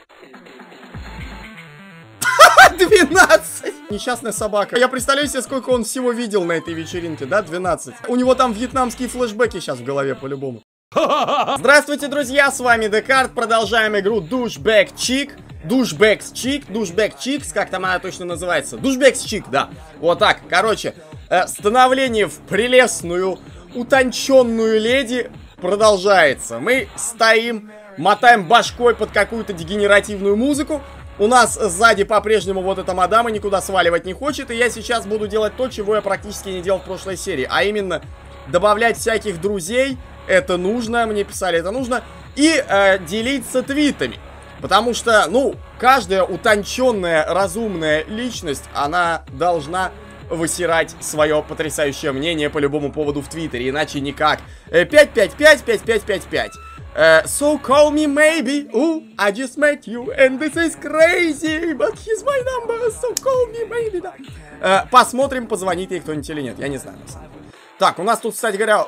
12! Несчастная собака. Я представляю себе, сколько он всего видел на этой вечеринке, да? 12. У него там вьетнамские флешбеки сейчас в голове по-любому. Здравствуйте, друзья, с вами Декарт. Продолжаем игру Douchebag Chick. Douchebag Chicks, как там она точно называется? Douchebag Chick, да. Вот так. Короче, становление в прелестную, утонченную леди продолжается. Мы стоим, мотаем башкой под какую-то дегенеративную музыку. У нас сзади по-прежнему вот эта мадама никуда сваливать не хочет. И я сейчас буду делать то, чего я практически не делал в прошлой серии. А именно, добавлять всяких друзей. Это нужно, мне писали, это нужно. И делиться твитами. Потому что, ну, каждая утонченная, разумная личность, она должна высирать свое потрясающее мнение по любому поводу в Твиттере. Иначе никак. 555-5555. So call me maybe. Ooh, I just met you and this is crazy, but he's my number. So call me maybe. Да. Посмотрим, позвонит ей кто-нибудь или нет. Я не знаю, на самом деле. Так, у нас тут, кстати говоря,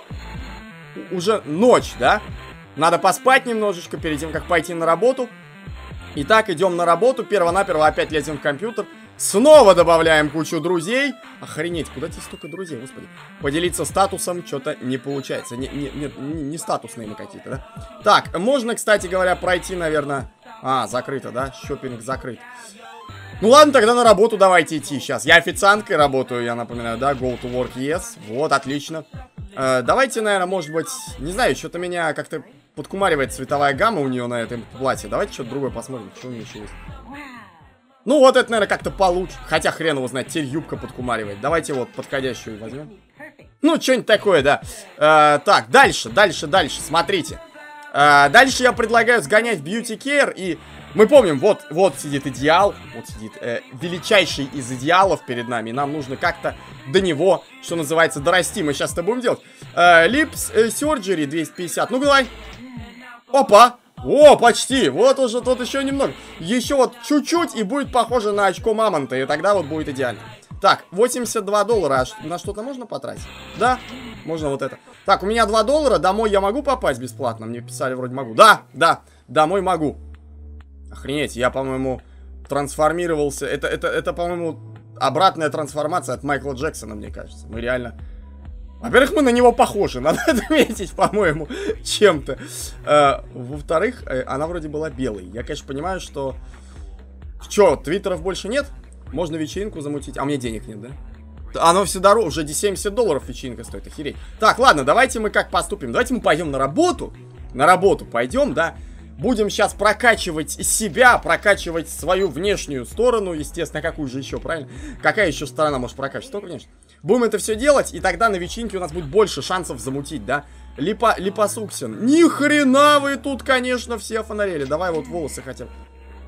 уже ночь, да? Надо поспать немножечко перед тем, как пойти на работу. Итак, идем на работу. Перво-наперво опять лезем в компьютер. Снова добавляем кучу друзей. Охренеть, куда тебе столько друзей, господи. Поделиться статусом что-то не получается. Не статусные мы какие-то, да? Так, можно, кстати говоря, пройти, наверное... А, закрыто, да? Шопинг закрыт. Ну ладно, тогда на работу давайте идти сейчас. Я официанткой работаю, я напоминаю, да? Go to work, yes. Вот, отлично. Давайте, наверное, может быть... Не знаю, что-то меня как-то подкумаривает цветовая гамма у нее на этом платье. Давайте что-то другое посмотрим, что у нее еще есть. Ну, вот это, наверное, как-то получше. Хотя хрен его знает, теперь юбка подкумаривает. Давайте вот подходящую возьмем. Ну, что-нибудь такое, да. Так, дальше. Смотрите. Дальше я предлагаю сгонять в Beauty Care. И мы помним, вот сидит идеал. Вот сидит величайший из идеалов перед нами. И нам нужно как-то до него, что называется, дорасти. Мы сейчас это будем делать. Lips Surgery 250. Ну, давай. Опа. О, почти. Вот уже тут еще немного. Еще вот чуть-чуть и будет похоже на очко мамонта. И тогда вот будет идеально. Так, $82. А на что-то можно потратить? Да, можно вот это. Так, у меня $2. Домой я могу попасть бесплатно? Мне писали, вроде могу. Да, домой могу. Охренеть, я, по-моему, трансформировался. Это по-моему, обратная трансформация от Майкла Джексона, мне кажется. Мы реально... Во-первых, мы на него похожи, надо отметить, по-моему, чем-то. Во-вторых, она вроде была белой. Я, конечно, понимаю, что... Чё, твиттеров больше нет? Можно вечеринку замутить. А у меня денег нет, да? Оно все дороже, уже $70 вечеринка стоит, охереть. Так, ладно, давайте мы как поступим? Давайте мы пойдем на работу. На работу пойдем, да? Будем сейчас прокачивать себя, прокачивать свою внешнюю сторону, естественно, какую же еще, правильно? Какая еще сторона может прокачивать? Только, конечно. Будем это все делать, и тогда на вечеринке у нас будет больше шансов замутить, да? Липосуксин. Ни хрена вы тут, конечно, все фонарели. Давай вот волосы хотя бы.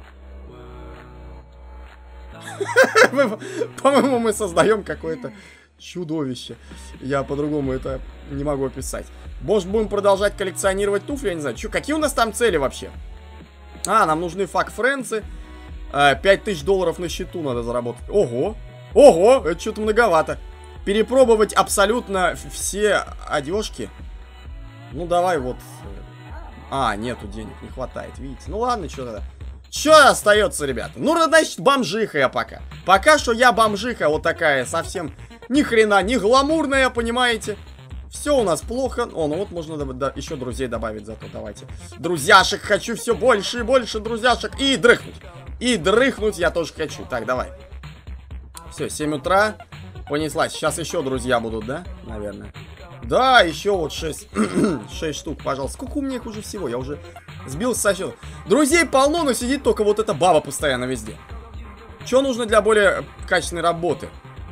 По-моему, мы создаем какое-то чудовище. Я по-другому это не могу описать. Может, будем продолжать коллекционировать туфли, я не знаю. Чё, какие у нас там цели вообще? А, нам нужны фак-френцы. $5000 на счету надо заработать. Ого! Ого! Это что-то многовато. Перепробовать абсолютно все одежки. Ну, давай вот. А, нету денег, не хватает, видите. Ну, ладно, что тогда. Что остается, ребята? Ну, значит, бомжиха я пока. Пока что я бомжиха вот такая, совсем ни хрена, не гламурная, понимаете? Все у нас плохо. О, ну вот можно еще друзей добавить зато, давайте. Друзьяшек хочу все больше и больше друзьяшек. И дрыхнуть. И дрыхнуть я тоже хочу. Так, давай. Все, 7 утра. Понеслась. Сейчас еще друзья будут, да? Наверное. Да, еще вот 6 штук, пожалуйста. Сколько у меня их уже всего? Я уже сбился со счета. Друзей полно, но сидит только вот эта баба постоянно везде. Что нужно для более качественной работы?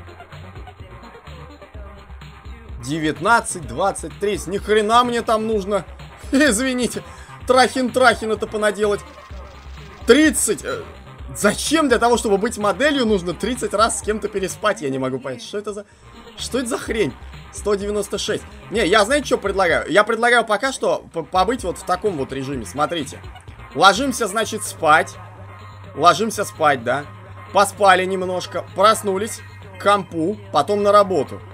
19, 20, 30. Ни хрена мне там нужно. Извините. Трахин это понаделать. 30. Зачем для того, чтобы быть моделью, нужно 30 раз с кем-то переспать? Я не могу понять. Что это за хрень? 196. Не, я знаете, что предлагаю? Я предлагаю пока что побыть вот в таком вот режиме. Смотрите. Ложимся, значит, спать. Ложимся спать, да. Поспали немножко. Проснулись. К компу. Потом на работу.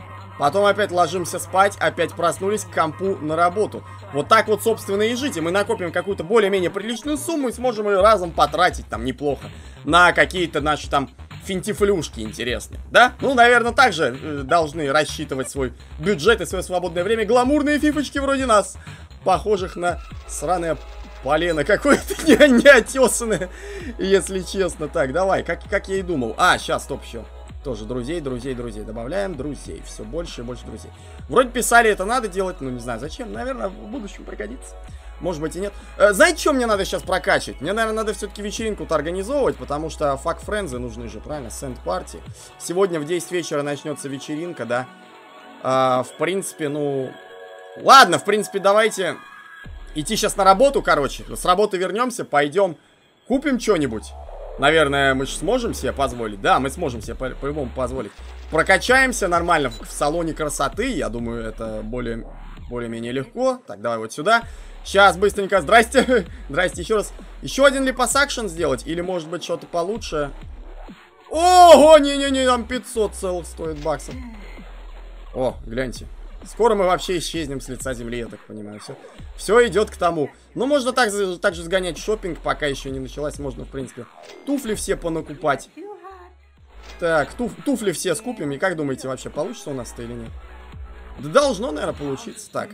потом опять ложимся спать, опять проснулись, к компу на работу. Вот так вот, собственно, и жить. И мы накопим какую-то более-менее приличную сумму и сможем ее разом потратить там неплохо на какие-то наши там финтифлюшки интересные, да? Ну, наверное, также должны рассчитывать свой бюджет и свое свободное время гламурные фифочки вроде нас, похожих на сраное полено какое-то неотесанное, если честно. Так, давай, как я и думал. А, сейчас, стоп, еще. Тоже друзей. Добавляем друзей. Все больше и больше друзей. Вроде писали, это надо делать, но не знаю зачем. Наверное, в будущем пригодится. Может быть и нет. Знаете, что мне надо сейчас прокачать? Мне, наверное, надо все-таки вечеринку-то организовывать, потому что фак-френзы нужны же, правильно? Сенд-парти. Сегодня в 10 вечера начнется вечеринка, да? В принципе, ну... Ладно, в принципе, давайте идти сейчас на работу, короче. С работы вернемся, пойдем купим что-нибудь. Наверное, мы же сможем себе позволить. Да, мы сможем себе по-любому позволить. Прокачаемся нормально в салоне красоты. Я думаю, это более-менее легко. Так, давай вот сюда. Сейчас быстренько. Здрасте. Здрасте еще раз. Еще один липосакшн сделать? Или может быть что-то получше? Ого, не-не-не, там 500 целых стоит баксов. О, гляньте. Скоро мы вообще исчезнем с лица земли, я так понимаю. Все идет к тому. Ну, можно также сгонять в шопинг, пока еще не началась. Можно, в принципе, туфли все понакупать. Так, туфли все скупим. И как думаете, вообще получится у нас-то или нет? Да должно, наверное, получиться. Так,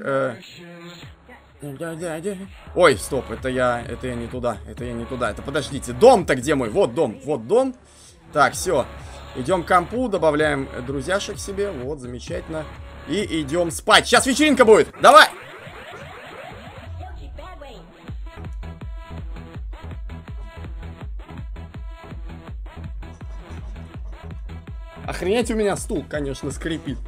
ой, стоп, это я не туда. Это, подождите, дом-то где мой? Вот дом. Так, все. Идем к компу, добавляем друзьяшек себе. Вот, замечательно. И идем спать. Сейчас вечеринка будет. Давай! Охренеть, у меня стул, конечно, скрипит.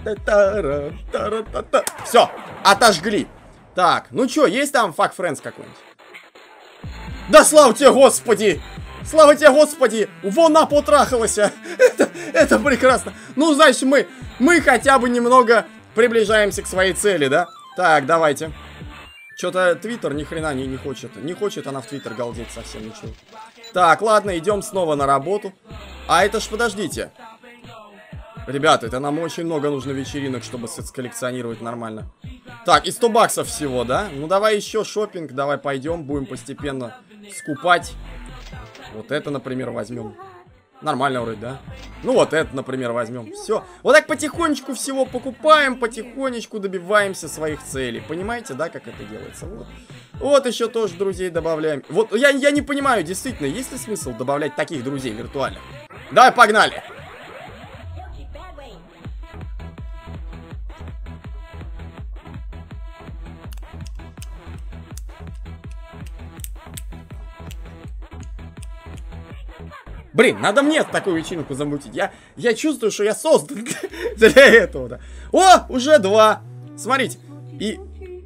Все, отожгли. Так, ну что, есть там фак-френдс какой-нибудь? Да слава тебе, Господи! Слава тебе, Господи! Вон она потрахалась! Это прекрасно. Ну, значит, мы хотя бы немного приближаемся к своей цели, да? Так, давайте. Что-то Твиттер ни хрена не хочет. Не хочет она в Твиттер галдеть совсем ничего. Так, ладно, идем снова на работу. А это ж, подождите. Ребята, это нам очень много нужно вечеринок, чтобы сколлекционировать нормально. Так, и 100 баксов всего, да? Ну, давай еще шопинг, давай пойдем, будем постепенно скупать. Вот это, например, возьмем. Нормально вроде, да? Ну, вот это, например, возьмем. Все. Вот так потихонечку всего покупаем, потихонечку добиваемся своих целей. Понимаете, да, как это делается? Вот еще тоже друзей добавляем. Вот я не понимаю, действительно, есть ли смысл добавлять таких друзей виртуальных? Давай, погнали! Блин, надо мне такую вечеринку замутить. Я чувствую, что я создан для этого, да. О, уже 2. Смотрите. И...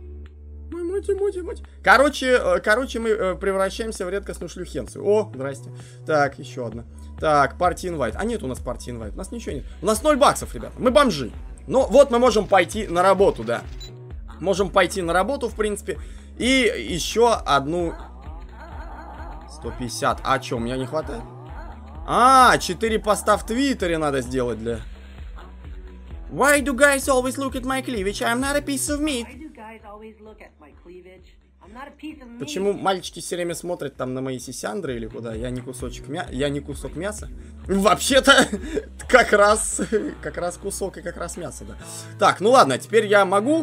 Короче, мы превращаемся в редкостную шлюхенцию. О, здрасте. Так, еще одна. Так, парти инвайт. А нет у нас парти инвайт. У нас ничего нет. У нас 0 баксов, ребята. Мы бомжи. Но вот мы можем пойти на работу, да. Можем пойти на работу, в принципе. И еще одну... 150. А что, у меня не хватает? 4 поста в Твиттере надо сделать для... Why do guys always look at my cleavage? I'm not a piece of meat. Почему мальчики все время смотрят там на мои сисяндры или куда? Я не кусочек мяса. Я не кусок мяса. Вообще-то, как раз кусок и как раз мясо, да. Так, ну ладно, теперь я могу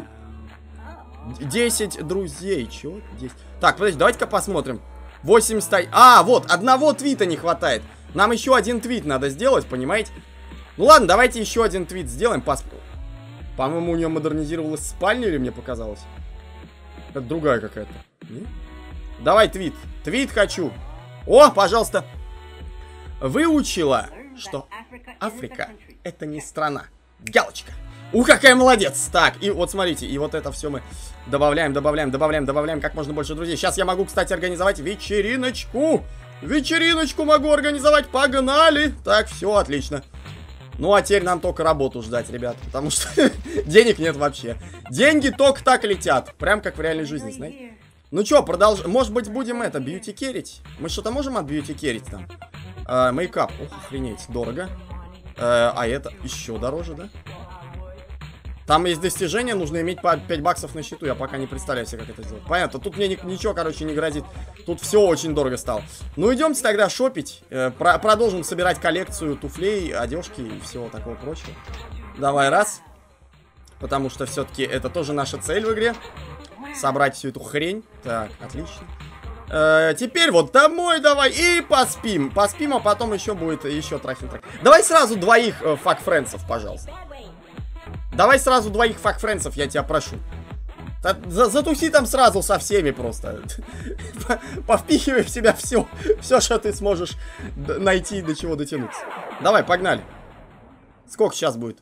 10 друзей. Чё? 10. Так, подожди, давайте-ка посмотрим. 80... вот, одного твита не хватает. Нам еще один твит надо сделать, понимаете? Ну ладно, давайте еще один твит сделаем. По-моему, у нее модернизировалась спальня, или мне показалось? Это другая какая-то. Давай твит. Твит хочу. О, пожалуйста. Выучила, что Африка — это не страна. Галочка. Какая молодец. Так, и вот смотрите, и вот это все мы добавляем как можно больше друзей. Сейчас я могу, кстати, организовать вечериночку. Вечериночку могу организовать, погнали. Так, все, отлично. Ну, а теперь нам только работу ждать, ребят, потому что денег нет вообще. Деньги только так летят, прям как в реальной жизни, знаете. Ну что, продолжим. Может быть, будем это, бьюти-керить? Мы что-то можем от бьюти-керить там? Мейкап, ох, охренеть, дорого. А это еще дороже, да? Там есть достижения, нужно иметь по 5 баксов на счету. Я пока не представляю себе, как это сделать. Понятно, тут мне ничего, короче, не грозит. Тут все очень дорого стало. Ну, идемте тогда шопить. Продолжим собирать коллекцию туфлей, одежки и всего такого прочего. Давай, раз. Потому что все-таки это тоже наша цель в игре. Собрать всю эту хрень. Так, отлично. Теперь вот домой давай и поспим. Поспим, а потом еще будет еще трахинг. Давай сразу двоих фак-френдсов, пожалуйста. Давай сразу двоих фак-френдсов, я тебя прошу. Затуси там сразу со всеми просто. Повпихивай в себя все, что ты сможешь найти, до чего дотянуться. Давай, погнали. Сколько сейчас будет?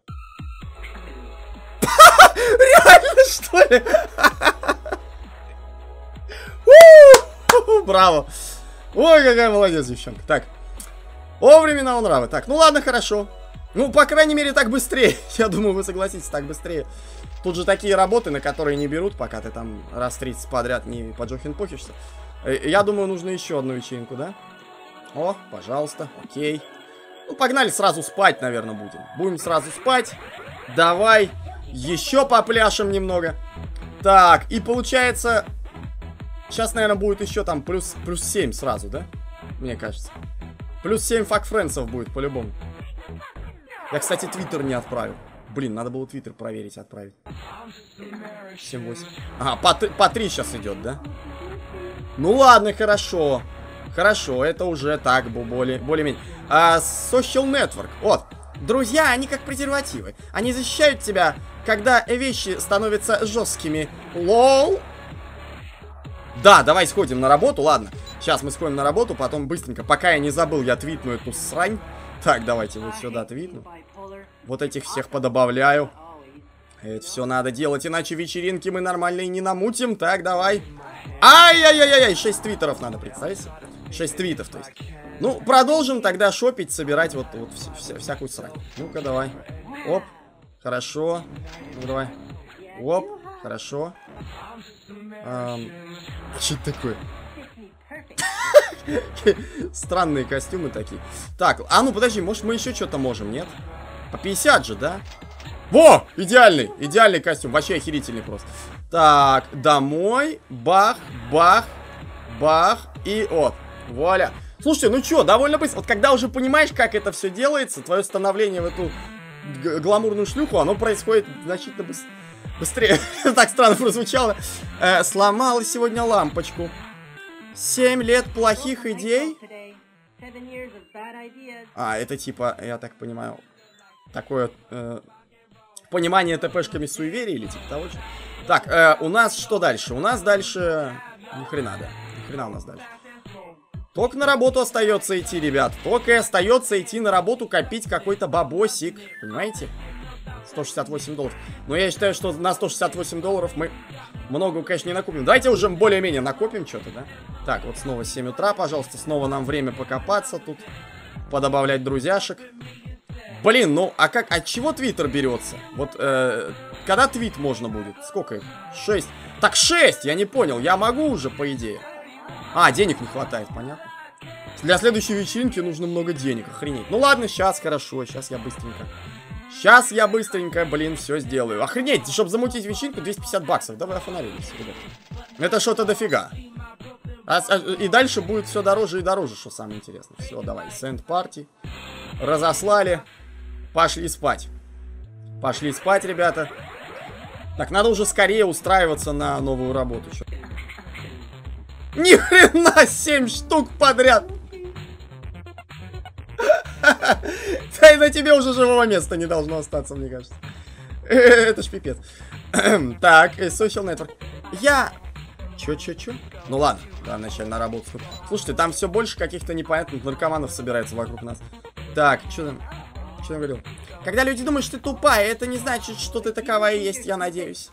Реально, что ли? Браво. Ой, какая молодец, девчонка. Так. О, времена нравы. Так, ну ладно, хорошо. Ну, по крайней мере, так быстрее. Я думаю, вы согласитесь, так быстрее. Тут же такие работы, на которые не берут, пока ты там раз 30 подряд не поджохин-похишься. Я думаю, нужно еще одну вечеринку, да? О, пожалуйста, окей. Ну, погнали сразу спать, наверное, будем. Будем сразу спать. Давай еще попляшем немного. Так, и получается... Сейчас, наверное, будет еще там плюс 7 сразу, да? Мне кажется. Плюс 7 фак-френдсов будет по-любому. Я, кстати, твиттер не отправил. Блин, надо было твиттер проверить, отправить. 7-8. Ага, по 3 сейчас идет, да? Ну ладно, хорошо. Хорошо, это уже так, более-менее. Social Network. Вот. Друзья, они как презервативы. Они защищают тебя, когда вещи становятся жесткими. Лол. Да, давай сходим на работу, ладно. Сейчас мы сходим на работу, потом быстренько. Пока я не забыл, я твитну эту срань. Так, давайте вот сюда твитну. Вот этих всех подобавляю. Это все надо делать, иначе вечеринки мы нормальные не намутим. Так, давай. Ай-яй-яй-яй, 6 твиттеров надо, представить. 6 твитов, то есть. Ну, продолжим тогда шопить, собирать вот всякую срань. Ну-ка, давай. Оп, хорошо. Ну, давай. Оп, хорошо. Что это такое? Странные костюмы такие. Так, ну подожди, может мы еще что-то можем, нет? По 50 же, да? Во! Идеальный костюм, вообще охерительный просто. Так, домой, бах, бах, бах, и вот, вуаля. Слушайте, ну что, довольно быстро. Вот когда уже понимаешь, как это все делается, твое становление в эту гламурную шлюху, оно происходит значительно быстрее. Так странно прозвучало. Сломала сегодня лампочку. 7 лет плохих идей. Это типа, я так понимаю, такое понимание ТПшками суеверий или типа того же. Так, у нас что дальше? У нас дальше... Ни хрена, да. Ни хрена у нас дальше. Только на работу остается идти, ребят. Только и остается идти на работу, копить какой-то бабосик. Понимаете? 168 долларов. Но я считаю, что на 168 долларов мы много, конечно, не накупим. Давайте уже более-менее накопим что-то, да? Так, вот снова 7 утра, пожалуйста. Снова нам время покопаться тут. Подобавлять друзьяшек. Блин, ну, а как, от чего твиттер берется? Вот, когда твит можно будет? Сколько их? 6. Так, 6, я не понял. Я могу уже, по идее. Денег не хватает, понятно. Для следующей вечеринки нужно много денег, охренеть. Ну ладно, сейчас, хорошо, сейчас я быстренько, блин, все сделаю. Охренеть, чтобы замутить вечеринку, 250 баксов. Давай офонарились, ребят. Это что-то дофига. И дальше будет все дороже и дороже, что самое интересное. Все, давай, send party. Разослали. Пошли спать. Пошли спать, ребята. Так, надо уже скорее устраиваться на новую работу. Ни хрена, 7 штук подряд. Да и на тебе уже живого места не должно остаться, мне кажется. Это ж пипец. Так, social network. Чё? Ну ладно, да, вначале на работу. Слушайте, там все больше каких-то непонятных наркоманов собирается вокруг нас. Так, что там? Что я говорил? Когда люди думают, что ты тупая, это не значит, что ты таковая и есть, я надеюсь.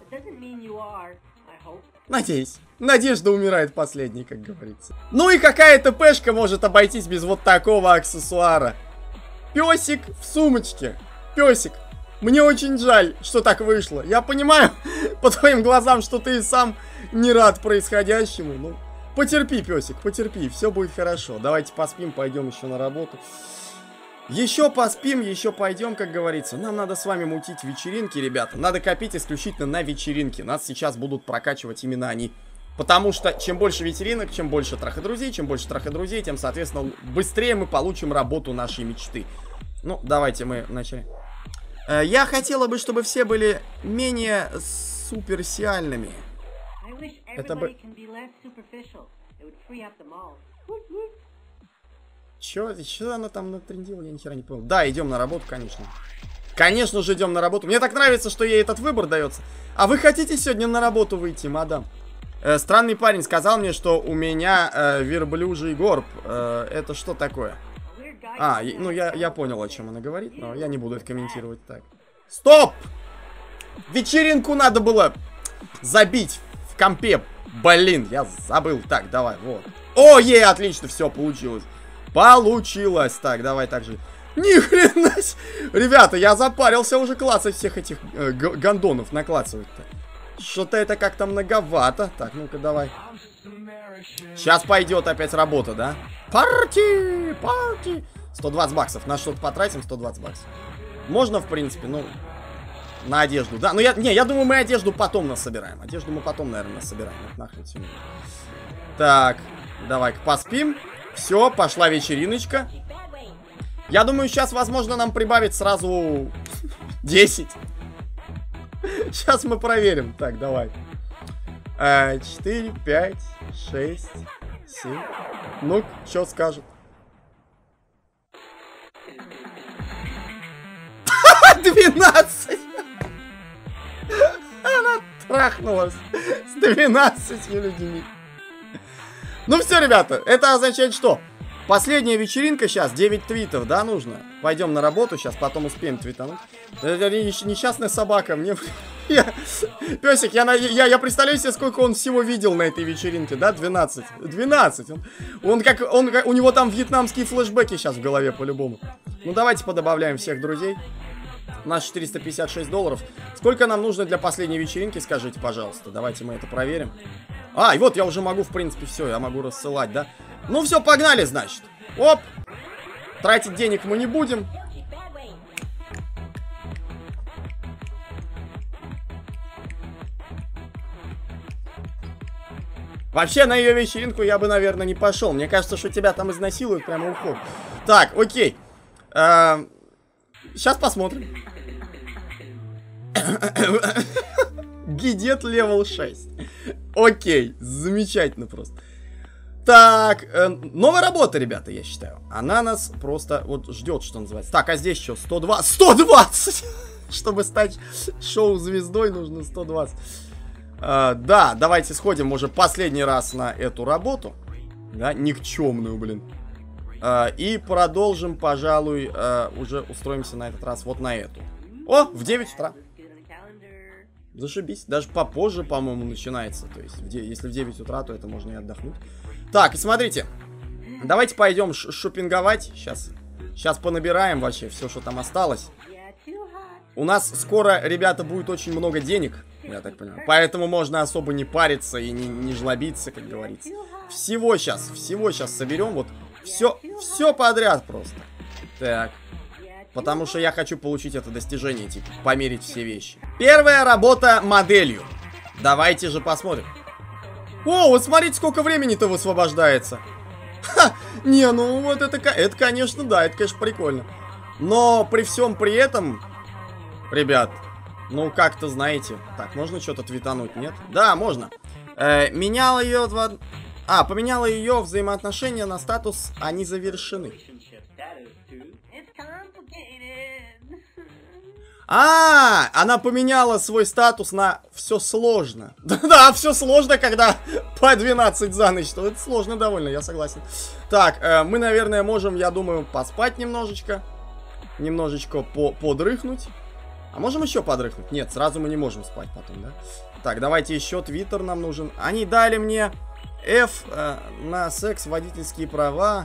Надеюсь. Надежда умирает последней, как говорится. Ну и какая ТПшка может обойтись без вот такого аксессуара? Песик в сумочке. Песик. Мне очень жаль, что так вышло. Я понимаю по твоим глазам, что ты и сам не рад происходящему. Ну, потерпи, песик, потерпи. Все будет хорошо. Давайте поспим, пойдем еще на работу. Еще поспим, еще пойдем, как говорится. Нам надо с вами мутить вечеринки, ребята. Надо копить исключительно на вечеринки. Нас сейчас будут прокачивать именно они. Потому что чем больше вечеринок, чем больше траходрузей, тем, соответственно, быстрее мы получим работу нашей мечты. Ну, давайте мы начнем. Я хотела бы, чтобы все были менее суперсиальными. Это бы... Чё она там натрендила? Я ни хера не понял. Да, идем на работу, конечно. Конечно же, идем на работу. Мне так нравится, что ей этот выбор дается. А вы хотите сегодня на работу выйти, мадам? Странный парень сказал мне, что у меня верблюжий горб. Это что такое? Ну я понял, о чем она говорит, но я не буду это комментировать так. Стоп! Вечеринку надо было забить в компе. Блин, я забыл. Так, давай, вот. О, ей, отлично, все, получилось. Получилось. Так, давай так же. Ни хрена. Ребята, я запарился уже клацать всех этих гондонов. Наклацывать-то. Что-то это как-то многовато. Так, ну-ка, давай. Сейчас пойдет опять работа, да? Парти! 120 баксов. На что-то потратим 120 баксов. Можно, в принципе, ну... На одежду, да? Ну, я думаю, мы одежду потом насобираем. Одежду мы потом, наверное, насобираем. Это нахрен все. Так, давай-ка поспим. Все, пошла вечериночка. Я думаю, сейчас, возможно, нам прибавить сразу 10. Сейчас мы проверим. Так, давай. 4, 5, 6, 7. Ну, что скажет? 12! Она трахнулась с 12 людьми. Ну все, ребята, это означает что? Последняя вечеринка сейчас, 9 твитов, да, нужно? Пойдем на работу сейчас, потом успеем твитануть. Это несчастная собака, мне... Песик, я представляю себе, сколько он всего видел на этой вечеринке, да? 12. 12. У него там вьетнамские флешбеки сейчас в голове, по-любому. Ну, давайте подобавляем всех друзей. У нас 456 долларов. Сколько нам нужно для последней вечеринки, скажите, пожалуйста. Давайте мы это проверим. И вот я уже могу, в принципе, все. Я могу рассылать, да? Ну все, погнали, значит. Оп. Тратить денег мы не будем. Вообще, на ее вечеринку я бы, наверное, не пошел. Мне кажется, что тебя там изнасилуют прямо у входа. Так, окей. Сейчас посмотрим. Гидет левел 6. Окей, замечательно просто. Так, новая работа, ребята, я считаю. Она нас просто вот ждет, что называется. Так, а здесь что? 120? 120! Чтобы стать шоу-звездой, нужно 120. Да, давайте сходим уже последний раз на эту работу. Да, никчемную, блин. И продолжим, пожалуй, уже устроимся на этот раз вот на эту. О, в 9 утра. Зашибись. Даже попозже, по-моему, начинается. То есть, если в 9 утра, то это можно и отдохнуть. Так, и смотрите. Давайте пойдем шопинговать. Сейчас понабираем вообще все, что там осталось. У нас скоро, ребята, будет очень много денег. Я так понимаю. Поэтому можно особо не париться и не жлобиться, как говорится. Всего сейчас соберем. Вот все подряд просто. Так. Потому что я хочу получить это достижение, типа, померить все вещи. Первая работа моделью. Давайте же посмотрим. О, вот смотрите, сколько времени-то высвобождается. Ха, не, ну вот это, конечно, да, это, конечно, прикольно. Но при всем при этом, ребят, ну как-то, знаете, так, можно что-то твитануть, нет? Да, можно. Поменяла ее взаимоотношения на статус «Они завершены». Она поменяла свой статус на «все сложно». Да, все сложно, когда по 12 за ночь. Это сложно довольно, я согласен. Так, мы, наверное, можем, я думаю, поспать немножечко. Немножечко подрыхнуть. А можем еще подрыхнуть? Нет, сразу мы не можем спать потом, да? Так, давайте еще твиттер нам нужен. Они дали мне F на секс, водительские права.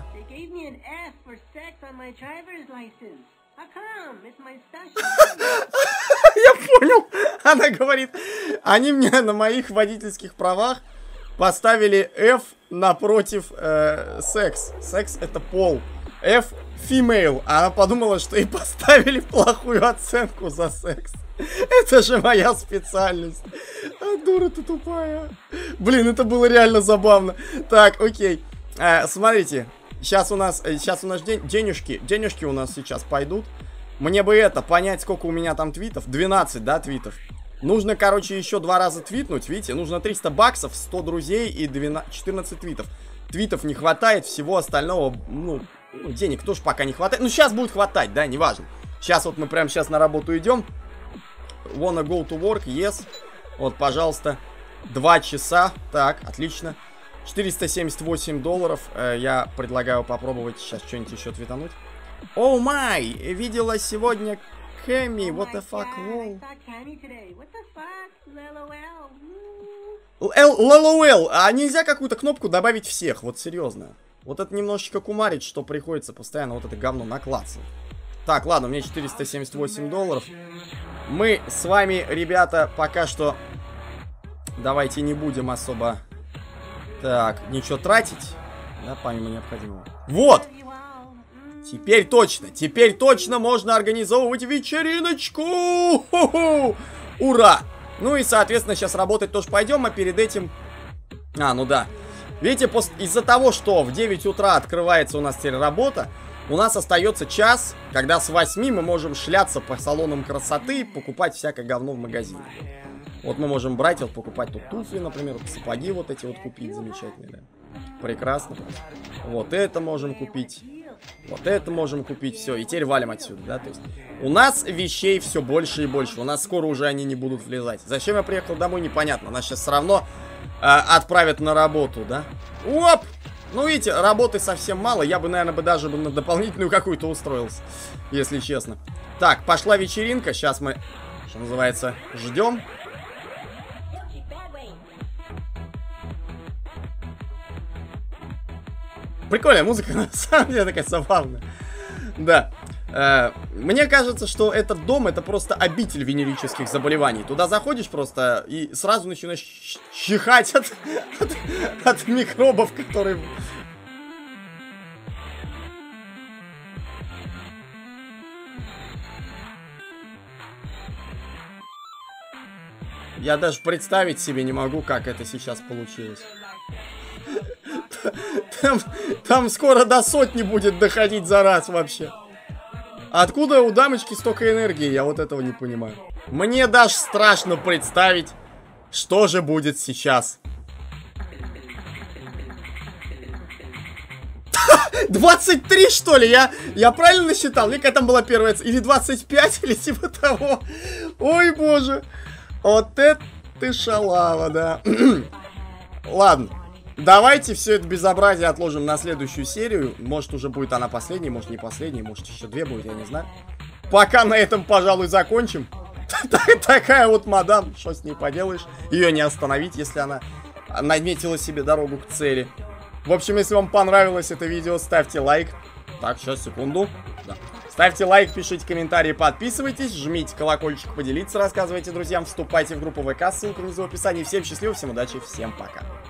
Я понял. Она говорит, они мне на моих водительских правах поставили F напротив секс. Секс это пол. F female. Она подумала, что ей поставили плохую оценку за секс. Это же моя специальность. А дура ты тупая. Блин, это было реально забавно. Так, окей. Смотрите. Сейчас у нас денежки у нас сейчас пойдут. Мне бы понять, сколько у меня там твитов. 12, да, твитов. Нужно, короче, еще 2 раза твитнуть. Видите, нужно 300 баксов, 100 друзей и 14 твитов. Твитов не хватает, всего остального, ну, денег тоже пока не хватает. Ну, сейчас будет хватать, да, неважно. Сейчас вот мы прямо сейчас на работу идем. Wanna go to work, yes. Вот, пожалуйста, 2 часа. Так, отлично. $478. Я предлагаю попробовать сейчас что-нибудь еще твитануть. О май! Видела сегодня Кэми. What the fuck, lol. LOL. А нельзя какую-то кнопку добавить всех? Вот серьезно. Вот это немножечко кумарит, что приходится постоянно вот это говно наклацать. Так, ладно, у меня $478. Мы с вами, ребята, пока что... Давайте не будем особо... Так, ничего тратить. Да, помимо необходимого. Вот! Теперь точно можно организовывать вечериночку! Ху-ху! Ура! Ну и, соответственно, сейчас работать тоже пойдем, а перед этим... ну да. Видите, из-за того, что в 9 утра открывается у нас теперь работа, у нас остается час, когда с 8 мы можем шляться по салонам красоты, покупать всякое говно в магазине. Вот мы можем брать, вот покупать тут туфли, например, вот сапоги вот эти вот купить, замечательные, да. Прекрасно. Вот это можем купить. Вот это можем купить, все, и теперь валим отсюда, да, то есть у нас вещей все больше и больше, у нас скоро уже они не будут влезать. Зачем я приехал домой, непонятно, нас сейчас все равно отправят на работу, да. Оп! Ну, видите, работы совсем мало, я бы, наверное, даже на дополнительную какую-то устроился, если честно. Так, пошла вечеринка, сейчас мы, что называется, ждем. Прикольная музыка, на самом деле, такая забавная. Да. Мне кажется, что этот дом — это просто обитель венерических заболеваний. Туда заходишь просто и сразу начинаешь чихать от микробов, которые... Я даже представить себе не могу, как это сейчас получилось. Там скоро до 100 будет доходить за раз вообще. Откуда у дамочки столько энергии? Я вот этого не понимаю. Мне даже страшно представить, что же будет сейчас. 23, что ли? Я правильно считал? Мне какая там была первая цель? Или 25, или типа того. Ой, боже. Вот это ты шалава, да. Ладно. Давайте все это безобразие отложим на следующую серию. Может, уже будет она последней, может, не последней, может, еще 2 будет, я не знаю. Пока на этом, пожалуй, закончим. Такая вот мадам, что с ней поделаешь. Ее не остановить, если она наметила себе дорогу к цели. В общем, если вам понравилось это видео, ставьте лайк. Так, сейчас, секунду. Да. Ставьте лайк, пишите комментарии, подписывайтесь, жмите колокольчик, поделиться, рассказывайте друзьям, вступайте в группу ВК, ссылка внизу в описании. Всем счастливо, всем удачи, всем пока.